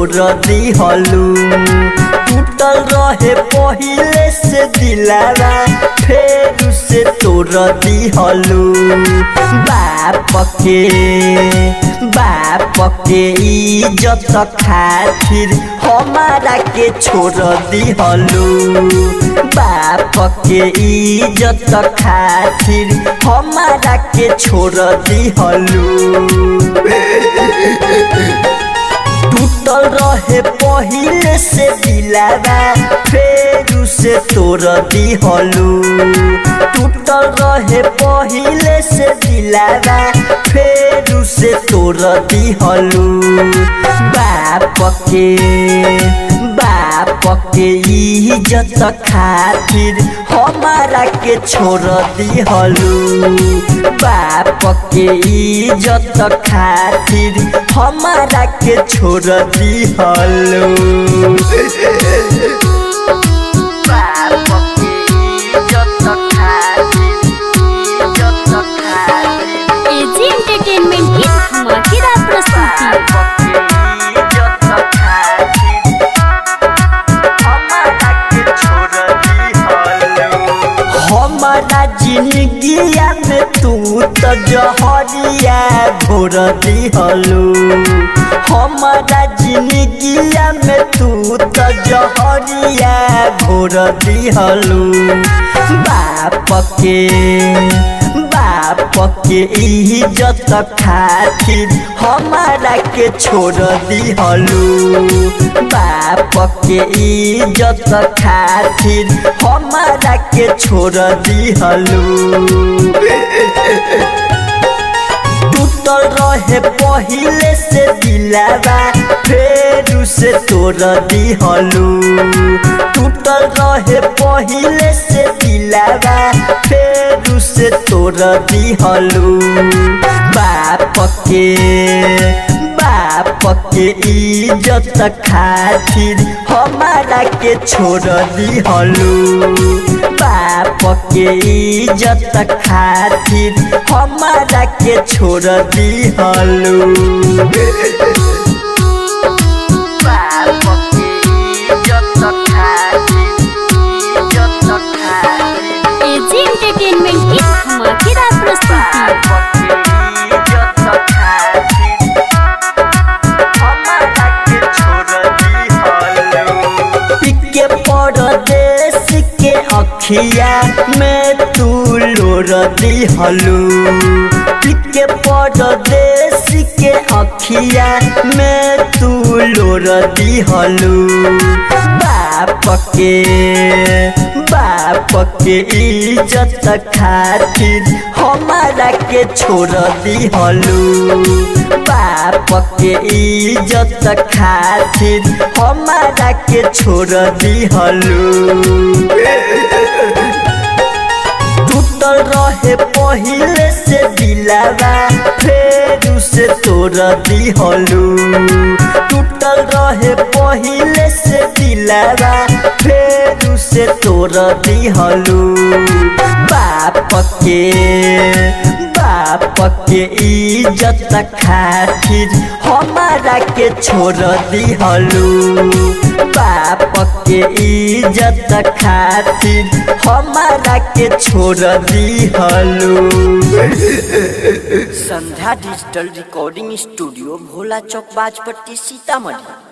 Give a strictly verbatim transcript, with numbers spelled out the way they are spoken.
छोड़ दिहलू। टूटल रहे पहिले से दिलावा फेर से तोड़ दिहलू। बाप के बाप के इज्जत खातिर हमारा के छोड़ दिहलू। बाप के इज्जत खातिर हमारा के छोड़ दिहलू। टूटल रहे पहिले से दिलावा फेर से तोड़ दिहलू। टूटल रहे पहिले से दिलावा फेर से तोड़ दिहलू। बाप के बाप के इज्जत खातिर हमारा के छोड़ दिहलू। बाप के इज्जत खातिर हमारा के छोड़ दिहलू। बाप के इज्जत खातिर इज्जत खातिर एजी एंटरटेनमेंट की धमाकेदार प्रस्तुति। हमारा जिंदगिया में तू तो जहरिया घोर दिहलू। हमारा जिंदगिया में तू तो जहरिया घोर दिहलू। बाप के बाप के इज्जत खातिर हमारा के छोड़ दिहलू। बाप के इज्जत खातिर हमारा के छोड़ दिहलू। टूटल रहे पहिले से दिलावा फेर से तोड़ दिहलू। टूटल रहे पहिले से दिलावा फेर से तोड़ दिहलू। बाप के बाप के इज्जत खातिर हमारा के छोड़ दिहलू। बाप के इज्जत खातिर हमारा के छोड़ दिहलू। बाप के इज्जत खातिर इज्जत खातिर एजी एंटरटेनमेंट की धमाकेदार प्रस्तुति। परदेश के अखिया में तू लोर दिहलू। के परदेश के अखिया में तू लोर दिहलू। बाप के बाप के इज्जत खातिर हमारा के छोड़ दिहलू। बाप के इज्जत खातिर हमारा के छोड़ दिहलू। टूटल रहे पहिले से दिलावा फेर से तोड़ दिहलू। टूटल रहे पहिले से दिलावा फेर से तोड़ दिहलू। बाप के बाप के इज्जत खातिर हमारा के छोड़ दिहलू। बाप के इज्जत खातिर हमारा के छोड़ दिहलू। Sandhya digital recording studio Bhola Chowk Bajpatti Sitamarhi.